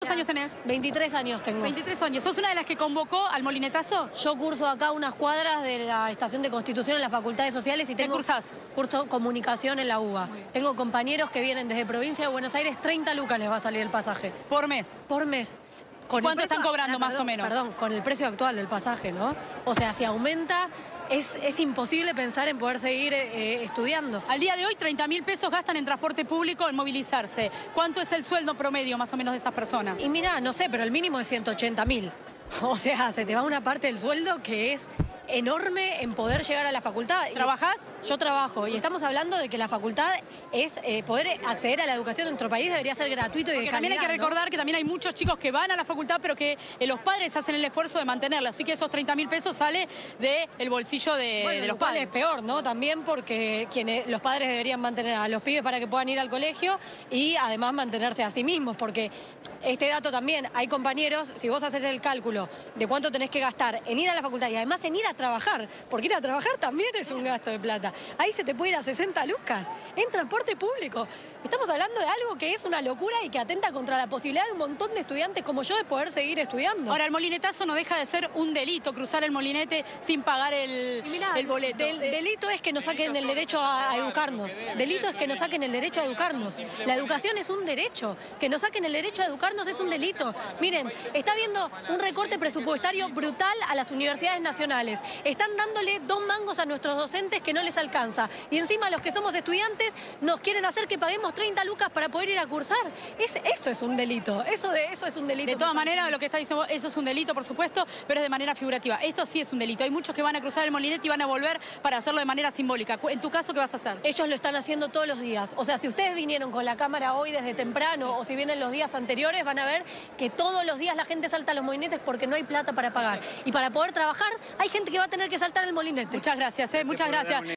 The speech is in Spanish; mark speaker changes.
Speaker 1: ¿Cuántos años tenés?
Speaker 2: 23 años tengo.
Speaker 1: 23 años. ¿Sos una de las que convocó al molinetazo?
Speaker 2: Yo curso acá unas cuadras de la estación de Constitución en las Facultades Sociales y
Speaker 1: ¿Qué
Speaker 2: tengo
Speaker 1: cursás?
Speaker 2: curso comunicación en la UBA. Tengo compañeros que vienen desde provincia de Buenos Aires, 30 lucas les va a salir el pasaje.
Speaker 1: Por mes.
Speaker 2: Por mes.
Speaker 1: ¿Cuánto están cobrando más o menos?
Speaker 2: Perdón, con el precio actual del pasaje, ¿no? O sea, si aumenta, es imposible pensar en poder seguir estudiando.
Speaker 1: Al día de hoy, 30.000 pesos gastan en transporte público en movilizarse. ¿Cuánto es el sueldo promedio más o menos de esas personas?
Speaker 2: Y mira, no sé, pero el mínimo es 180.000. O sea, se te va una parte del sueldo que es enorme en poder llegar a la facultad.
Speaker 1: ¿Trabajás?
Speaker 2: Yo trabajo y estamos hablando de que la facultad es poder acceder a la educación en nuestro país debería ser gratuito y de
Speaker 1: Porque
Speaker 2: calidad,
Speaker 1: también hay que
Speaker 2: ¿no?
Speaker 1: recordar que también hay muchos chicos que van a la facultad, pero que los padres hacen el esfuerzo de mantenerla. Así que esos 30.000 pesos sale del bolsillo de los padres.
Speaker 2: Es peor, ¿no? También porque los padres deberían mantener a los pibes para que puedan ir al colegio y además mantenerse a sí mismos, porque este dato también, hay compañeros, si vos haces el cálculo de cuánto tenés que gastar en ir a la facultad y además en ir a trabajar, porque ir a trabajar también es un gasto de plata. Ahí se te puede ir a 60 lucas en transporte público. Estamos hablando de algo que es una locura y que atenta contra la posibilidad de un montón de estudiantes como yo de poder seguir estudiando.
Speaker 1: Ahora, el molinetazo no deja de ser un delito, cruzar el molinete sin pagar el boleto.
Speaker 2: Delito es que nos saquen el derecho a educarnos. Delito es que nos saquen el derecho a educarnos. La educación es un derecho. Que nos saquen el derecho a educarnos es un delito. Miren, está habiendo un recorte presupuestario brutal a las universidades nacionales. Están dándole 2 mangos a nuestros docentes que no les alcanza. Y encima los que somos estudiantes nos quieren hacer que paguemos 30 lucas para poder ir a cursar. Eso es un delito. Eso es un delito.
Speaker 1: De todas maneras, lo que está diciendo, eso es un delito, por supuesto, pero es de manera figurativa. Esto sí es un delito. Hay muchos que van a cruzar el molinete y van a volver para hacerlo de manera simbólica. En tu caso, ¿qué vas a hacer?
Speaker 2: Ellos lo están haciendo todos los días. O sea, si ustedes vinieron con la cámara hoy desde temprano o si vienen los días anteriores, van a ver que todos los días la gente salta a los molinetes porque no hay plata para pagar. Y para poder trabajar, hay gente que va a tener que saltar el molinete.
Speaker 1: Muchas gracias, muchas gracias.